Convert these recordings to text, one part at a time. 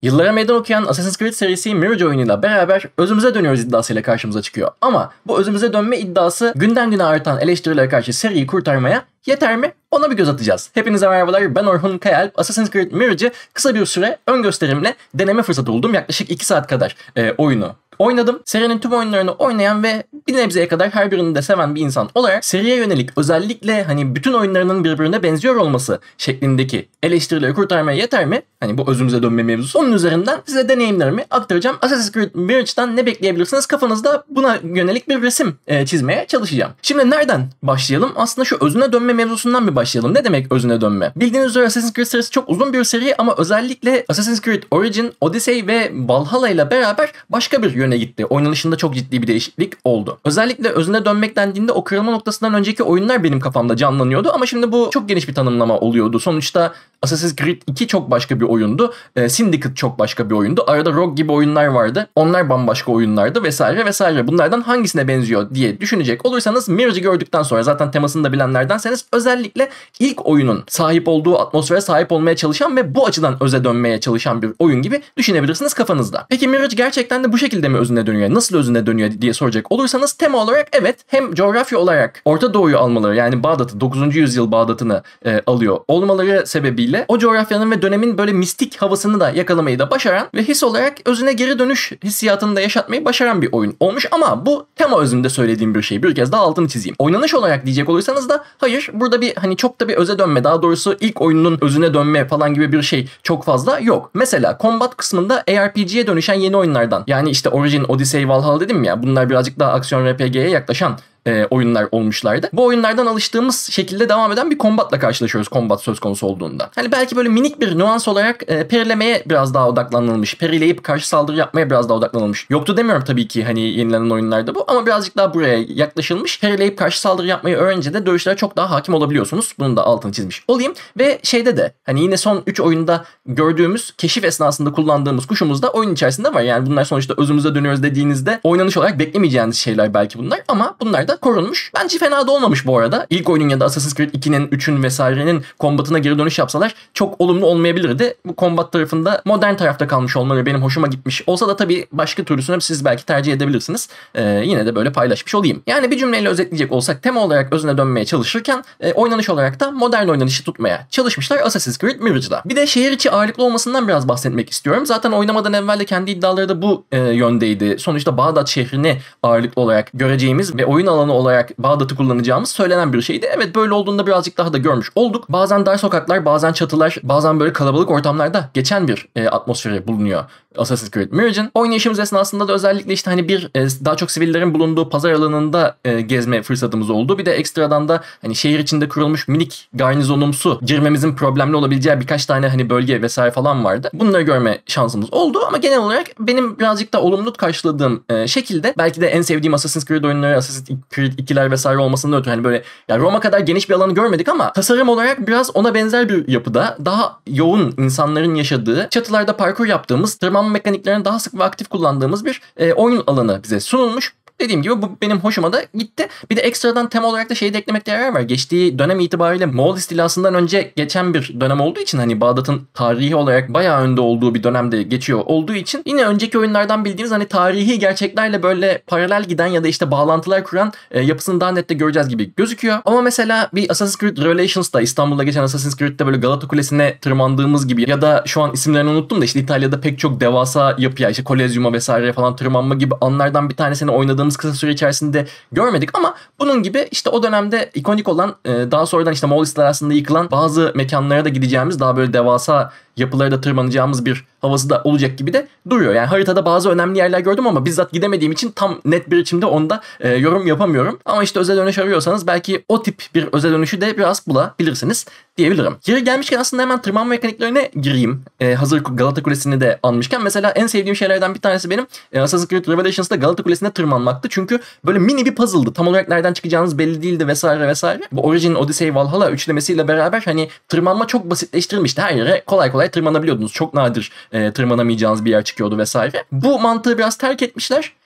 Yıllara meydan okuyan Assassin's Creed serisi Mirage oyunuyla beraber özümüze dönüyoruz iddiasıyla karşımıza çıkıyor. Ama bu özümüze dönme iddiası günden güne artan eleştirilere karşı seriyi kurtarmaya yeter mi? Ona bir göz atacağız. Hepinize merhabalar, ben Orhun Kayalp. Assassin's Creed Mirage'ı kısa bir süre ön gösterimle deneme fırsatı buldum. Yaklaşık 2 saat kadar oyunu oynadım. Serinin tüm oyunlarını oynayan ve bir nebzeye kadar her birini de seven bir insan olarak seriye yönelik özellikle hani bütün oyunlarının birbirine benziyor olması şeklindeki eleştirileri kurtarmaya yeter mi? Hani bu özümüze dönme mevzusu. Onun üzerinden size deneyimlerimi aktaracağım. Assassin's Creed Mirage'dan ne bekleyebilirsiniz? Kafanızda buna yönelik bir resim çizmeye çalışacağım. Şimdi nereden başlayalım? Aslında şu özüne dönme mevzusundan bir başlayalım. Ne demek özüne dönme? Bildiğiniz üzere Assassin's Creed serisi çok uzun bir seri ama özellikle Assassin's Creed Origin, Odyssey ve Valhalla ile beraber başka bir yöne gitti. Oynanışında çok ciddi bir değişiklik oldu. Özellikle özüne dönmek dendiğinde o kırılma noktasından önceki oyunlar benim kafamda canlanıyordu ama şimdi bu çok geniş bir tanımlama oluyordu. Sonuçta Assassin's Creed 2 çok başka bir oyundu. Syndicate çok başka bir oyundu. Arada Rogue gibi oyunlar vardı. Onlar bambaşka oyunlardı vesaire vesaire. Bunlardan hangisine benziyor diye düşünecek olursanız Mirage'ı gördükten sonra zaten temasını da bilenlerdenseniz özellikle ilk oyunun sahip olduğu atmosfere sahip olmaya çalışan ve bu açıdan öze dönmeye çalışan bir oyun gibi düşünebilirsiniz kafanızda. Peki Mirage gerçekten de bu şekilde mi özüne dönüyor? Nasıl özüne dönüyor diye soracak olursanız tema olarak evet, hem coğrafya olarak Orta Doğu'yu almaları, yani Bağdat'ı, 9. yüzyıl Bağdat'ını alıyor olmaları sebebiyle o coğrafyanın ve dönemin böyle mistik havasını da yakalamayı da başaran ve his olarak özüne geri dönüş hissiyatını da yaşatmayı başaran bir oyun olmuş ama bu tema özünde söylediğim bir şey. Bir kez daha altını çizeyim. Oynanış olarak diyecek olursanız da hayır, burada bir hani çok da bir öze dönme, daha doğrusu ilk oyunun özüne dönme falan gibi bir şey çok fazla yok. Mesela combat kısmında ARPG'ye dönüşen yeni oyunlardan, yani işte Origin, Odyssey, Valhalla dedim ya, bunlar birazcık daha aksiyon RPG'ye yaklaşan oyunlar olmuşlardı. Bu oyunlardan alıştığımız şekilde devam eden bir kombatla karşılaşıyoruz combat söz konusu olduğunda. Hani belki böyle minik bir nüans olarak perilemeye biraz daha odaklanılmış. Perileyip karşı saldırı yapmaya biraz daha odaklanılmış. Yoktu demiyorum tabii ki hani yenilenen oyunlarda bu, ama birazcık daha buraya yaklaşılmış. Perileyip karşı saldırı yapmayı öğrenince de dövüşlere çok daha hakim olabiliyorsunuz. Bunun da altını çizmiş olayım. Ve şeyde de hani yine son 3 oyunda gördüğümüz, keşif esnasında kullandığımız kuşumuz da oyun içerisinde var. Yani bunlar sonuçta özümüze dönüyoruz dediğinizde oynanış olarak beklemeyeceğiniz şeyler belki bunlar, ama bunlar da korunmuş. Bence fena da olmamış bu arada. İlk oyunun ya da Assassin's Creed 2'nin, 3'ün vesairenin kombatına geri dönüş yapsalar çok olumlu olmayabilirdi. Bu kombat tarafında modern tarafta kalmış olmaları benim hoşuma gitmiş. Olsa da tabii başka türlüsünü siz belki tercih edebilirsiniz. Yine de böyle paylaşmış olayım. Yani bir cümleyle özetleyecek olsak, tema olarak özüne dönmeye çalışırken oynanış olarak da modern oynanışı tutmaya çalışmışlar Assassin's Creed Mirage'da. Bir de şehir içi ağırlıklı olmasından biraz bahsetmek istiyorum. Zaten oynamadan evvel de kendi iddiaları da bu yöndeydi. Sonuçta Bağdat şehrini ağırlıklı olarak göreceğimiz ve oyun alanı olarak Bağdat'ı kullanacağımız söylenen bir şeydi. Evet, böyle olduğunda birazcık daha da görmüş olduk. Bazen dar sokaklar, bazen çatılar, bazen böyle kalabalık ortamlarda geçen bir atmosferi bulunuyor Assassin's Creed Mirage'in. Oynayışımız esnasında da özellikle işte hani bir daha çok sivillerin bulunduğu pazar alanında gezme fırsatımız oldu. Bir de ekstradan da hani şehir içinde kurulmuş minik garnizonumsu girmemizin problemli olabileceği birkaç tane hani bölge vesaire falan vardı. Bunları görme şansımız oldu ama genel olarak benim birazcık da olumlu karşıladığım şekilde, belki de en sevdiğim Assassin's Creed oyunları Assassin's Creed 2'ler vesaire olmasından ötürü hani böyle ya Roma kadar geniş bir alanı görmedik ama tasarım olarak biraz ona benzer bir yapıda, daha yoğun insanların yaşadığı, çatılarda parkur yaptığımız, tırmanma mekaniklerini daha sık ve aktif kullandığımız bir oyun alanı bize sunulmuş. Dediğim gibi bu benim hoşuma da gitti. Bir de ekstradan tema olarak da şeyi de eklemekte yarar var. Geçtiği dönem itibariyle Moğol istilasından önce geçen bir dönem olduğu için, hani Bağdat'ın tarihi olarak bayağı önde olduğu bir dönemde geçiyor olduğu için, yine önceki oyunlardan bildiğimiz hani tarihi gerçeklerle böyle paralel giden ya da işte bağlantılar kuran yapısını daha net de göreceğiz gibi gözüküyor. Ama mesela bir Assassin's Creed Revelations'da, İstanbul'da geçen Assassin's Creed'de böyle Galata Kulesi'ne tırmandığımız gibi ya da şu an isimlerini unuttum da işte İtalya'da pek çok devasa yapıya, işte Kolezyum'a vesaire falan tırmanma gibi anlardan bir tanesini oynadığımız kısa süre içerisinde görmedik ama bunun gibi işte o dönemde ikonik olan, daha sonradan işte Moğol istilasında yıkılan bazı mekanlara da gideceğimiz, daha böyle devasa yapılara da tırmanacağımız bir havası da olacak gibi de duruyor. Yani haritada bazı önemli yerler gördüm ama bizzat gidemediğim için tam net bir biçimde onda yorum yapamıyorum. Ama işte özel dönüş arıyorsanız belki o tip bir özel dönüşü de biraz bulabilirsiniz diyebilirim. Geri gelmişken aslında hemen tırmanma mekaniklerine gireyim. Hazır Galata Kulesi'ni de anmışken, mesela en sevdiğim şeylerden bir tanesi benim Assassin's Creed Revelations'da Galata Kulesi'ne tırmanmaktı. Çünkü böyle mini bir puzzle'dı. Tam olarak nereden çıkacağınız belli değildi vesaire vesaire. Bu Origin, Odyssey, Valhalla üçlemesiyle beraber hani tırmanma çok basitleştirilmişti. Her yere kolay kolay tırmanabiliyordunuz. Çok nadir tırmanamayacağınız bir yer çıkıyordu vesaire. Bu mantığı biraz terk etmişler.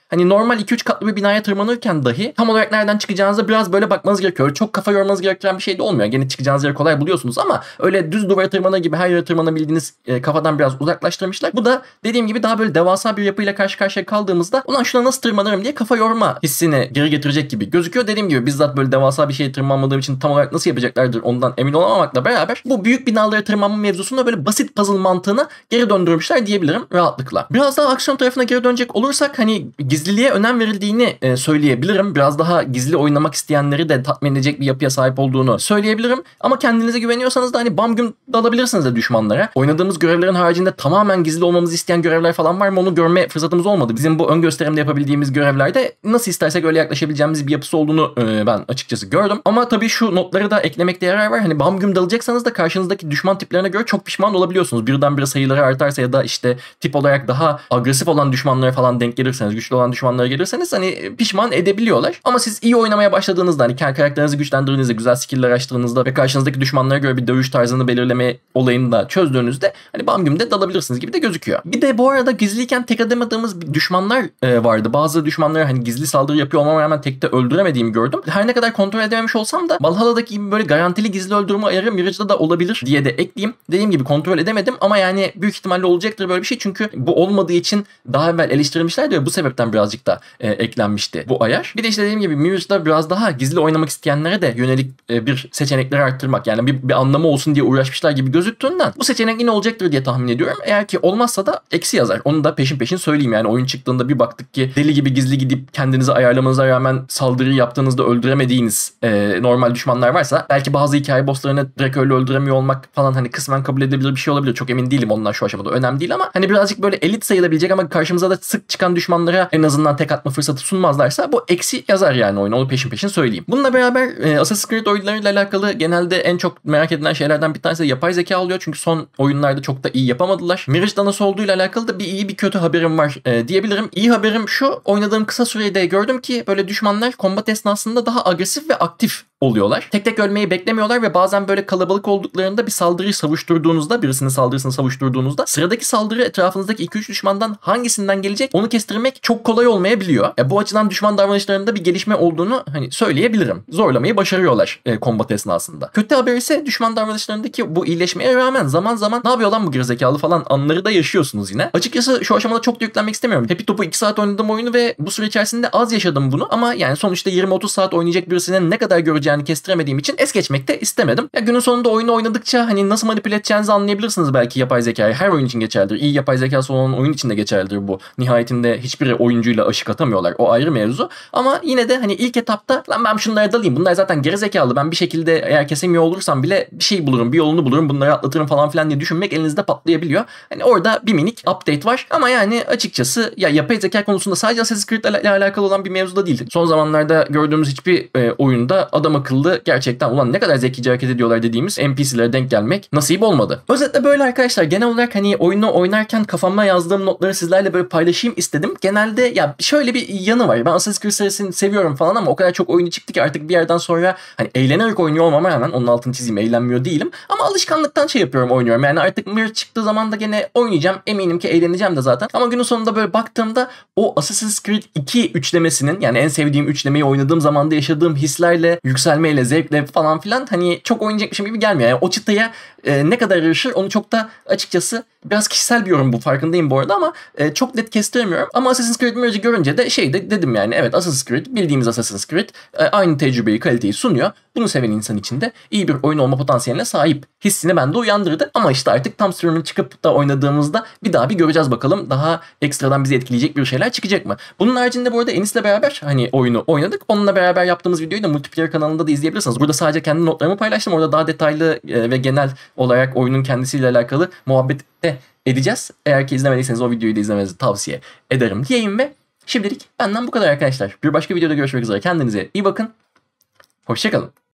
hani normal 2-3 katlı bir binaya tırmanırken dahi tam olarak nereden çıkacağınıza biraz böyle bakmanız gerekiyor. Çok kafa yormanız gereken bir şey de olmuyor. Gene çıkacağınız yeri kolay buluyorsunuz ama öyle düz duvara tırmanır gibi her yere tırmanabildiğiniz kafadan biraz uzaklaştırmışlar. Bu da dediğim gibi daha böyle devasa bir yapıyla karşı karşıya kaldığımızda ulan şuna nasıl tırmanırım diye kafa yorma hissini geri getirecek gibi gözüküyor. Dediğim gibi bizzat böyle devasa bir şeye tırmanmadığım için tam olarak nasıl yapacaklardır ondan emin olamamakla beraber bu büyük binalara tırmanma mevzusunda böyle basit puzzle mantığını geri döndürmüşler diyebilirim rahatlıkla. Biraz daha aksiyon tarafına geri dönecek olursak hani gizliliğe önem verildiğini söyleyebilirim. Biraz daha gizli oynamak isteyenleri de tatmin edecek bir yapıya sahip olduğunu söyleyebilirim. Ama kendinize güveniyorsanız da hani bam güm dalabilirsiniz de düşmanlara. Oynadığımız görevlerin haricinde tamamen gizli olmamızı isteyen görevler falan var mı onu görme fırsatımız olmadı. Bizim bu ön gösterimde yapabildiğimiz görevlerde nasıl istersek öyle yaklaşabileceğimiz bir yapısı olduğunu ben açıkçası gördüm. Ama tabii şu notları da eklemekte yarar var. Hani bam güm dalacaksanız da karşınızdaki düşman tiplerine göre çok pişman olabiliyorsunuz. Birdenbire sayıları artarsa ya da işte tip olarak daha agresif olan düşmanlara falan denk gelirseniz, güçlü olan düşmanlara gelirseniz hani pişman edebiliyorlar. Ama siz iyi oynamaya başladığınızda hani karakterinizi güçlendirdiğinizde, güzel skill'ler açtığınızda ve karşınızdaki düşmanlara göre bir dövüş tarzını belirleme olayını da çözdüğünüzde hani bam güm de dalabilirsiniz gibi de gözüküyor. Bir de bu arada gizliyken tek edemadığımız düşmanlar vardı. Bazı düşmanları hani gizli saldırı yapıyor olmama rağmen tekte öldüremediğimi gördüm. Her ne kadar kontrol edememiş olsam da Valhalla'daki gibi böyle garantili gizli öldürme ayarı Mirage'da da olabilir diye de ekleyeyim. Dediğim gibi kontrol edemedim ama yani büyük ihtimalle olacaktır böyle bir şey çünkü bu olmadığı için daha evvel eleştirilmişlerdi ve bu sebepten birazcık da eklenmişti bu ayar. Bir de işte dediğim gibi Mirage'da biraz daha gizli oynamak isteyenlere de yönelik bir seçenekleri arttırmak yani bir anlamı olsun diye uğraşmışlar gibi gözüktüğünden bu seçenek yine olacaktır diye tahmin ediyorum. Eğer ki olmazsa da eksi yazar. Onu da peşin peşin söyleyeyim yani oyun çıktığında bir baktık ki deli gibi gizli gidip kendinizi ayarlamanıza rağmen saldırıyı yaptığınızda öldüremediğiniz normal düşmanlar varsa belki bazı hikaye bosslarını direkt öyle öldüremiyor olmak falan hani kısmen kabul edilebilir bir şey olabilir. Çok emin değilim ondan şu aşamada. Önemli değil ama hani birazcık böyle elit sayılabilecek ama karşımıza da sık çıkan düşmanlara en azından tek atma fırsatı sunmazlarsa bu eksi yazar yani oyun. Onu peşin peşin söyleyeyim. Bununla beraber Assassin's Creed oyunlarıyla alakalı genelde en çok merak edilen şeylerden bir tanesi de yapay zeka oluyor. Çünkü son oyunlarda çok da iyi yapamadılar. Mirage'da nasıl olduğuyla alakalı da bir iyi bir kötü haberim var diyebilirim. İyi haberim şu. Oynadığım kısa sürede gördüm ki böyle düşmanlar kombat esnasında daha agresif ve aktif oluyorlar. Tek tek ölmeyi beklemiyorlar ve bazen böyle kalabalık olduklarında bir saldırıyı savuşturduğunuzda, birisinin saldırısını savuşturduğunuzda sıradaki saldırı etrafınızdaki 2-3 düşmandan hangisinden gelecek onu kestirmek çok kolay olmayabiliyor. Bu açıdan düşman davranışlarında bir gelişme olduğunu hani söyleyebilirim. Zorlamayı başarıyorlar kombat esnasında. Kötü haber ise düşman davranışlarındaki bu iyileşmeye rağmen zaman zaman ne yapıyor lan bu gerizekalı falan anları da yaşıyorsunuz yine. Açıkçası şu aşamada çok da yüklenmek istemiyorum. Hepi topu 2 saat oynadım oyunu ve bu süre içerisinde az yaşadım bunu ama yani sonuçta 20-30 saat oynayacak birisinin ne kadar göreceğini kestiremediğim için es geçmek de istemedim. Ya günün sonunda oyunu oynadıkça hani nasıl manipüle edeceğinizi anlayabilirsiniz belki yapay zekayı. Her oyun için geçerlidir. İyi yapay zekası olan oyun için de geçerlidir bu. Nihayetinde hiçbir oyuncuyla aşık atamıyorlar. O ayrı mevzu. Ama yine de hani ilk etapta lan ben şunlara dalayım. Bunlar zaten gerizekalı. Ben bir şekilde eğer kesemiyor olursam bile bir şey bulurum. Bir yolunu bulurum. Bunları atlatırım falan filan diye düşünmek elinizde patlayabiliyor. Hani orada bir minik update var. Ama yani açıkçası ya yapay zeka konusunda sadece Assassin's Creed ile alakalı olan bir mevzu da değil. Son zamanlarda gördüğümüz hiçbir oyunda adam akıllı gerçekten ulan ne kadar zekice hareket ediyorlar dediğimiz NPC'lere denk gelmek nasip olmadı. Özetle böyle arkadaşlar. Genel olarak hani oyunu oynarken kafamda yazdığım notları sizlerle böyle paylaşayım istedim. Genelde ya şöyle bir yanı var. Ben Assassin's Creed serisini seviyorum falan ama o kadar çok oyunu çıktı ki artık bir yerden sonra hani eğlenerek oynuyor olmama rağmen onun altını çizeyim eğlenmiyor değilim. Ama alışkanlıktan şey yapıyorum oynuyorum. Yani artık Mirror çıktığı zaman da gene oynayacağım. Eminim ki eğleneceğim de zaten. Ama günün sonunda böyle baktığımda o Assassin's Creed 2 üçlemesinin yani en sevdiğim üçlemeyi oynadığım zamanda yaşadığım hislerle, yükselmeyle, zevkle falan filan hani çok oynayacakmışım gibi gelmiyor. Yani o çıtaya ne kadar yarışır onu çok da açıkçası biraz kişisel bir yorum bu farkındayım bu arada ama çok net kestiremiyorum. Ama Assassin's Creed Mirage'i görünce de dedim yani evet Assassin's Creed bildiğimiz Assassin's Creed aynı tecrübeyi kaliteyi sunuyor. Bunu seven insan için de iyi bir oyun olma potansiyeline sahip hissini bende uyandırdı. Ama işte artık tam sürümünü çıkıp da oynadığımızda bir daha bir göreceğiz bakalım. Daha ekstradan bizi etkileyecek bir şeyler çıkacak mı? Bunun haricinde bu arada Enis'le beraber hani oyunu oynadık. Onunla beraber yaptığımız videoyu da Multiplayer kanalında da izleyebilirsiniz. Burada sadece kendi notlarımı paylaştım. Orada daha detaylı ve genel olarak oyunun kendisiyle alakalı muhabbet de edeceğiz. Eğer ki izlemediyseniz o videoyu da izlemenizi tavsiye ederim diyeyim ve şimdilik benden bu kadar arkadaşlar. Bir başka videoda görüşmek üzere. Kendinize iyi bakın. Hoşça kalın.